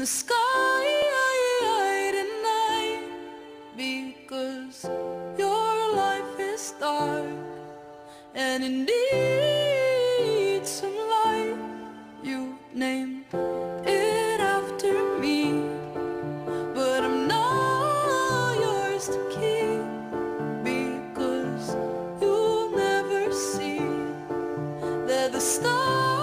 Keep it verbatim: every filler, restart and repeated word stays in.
the sky tonight, because your life is dark and it needs some light. You named it after me, but I'm not yours to keep, because you'll never see that the stars